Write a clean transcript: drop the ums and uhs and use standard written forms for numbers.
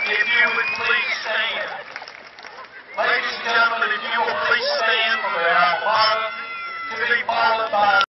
if you would please stand. Ladies and gentlemen, if you will please stand for the alma mater to be followed by